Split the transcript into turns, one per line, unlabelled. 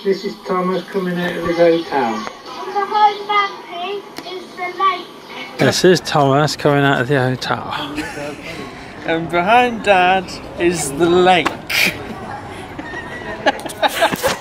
This is Thomas coming out of his hotel.
And behind Mappy is the lake.
This is Thomas coming out of the hotel.
And behind Dad is the lake.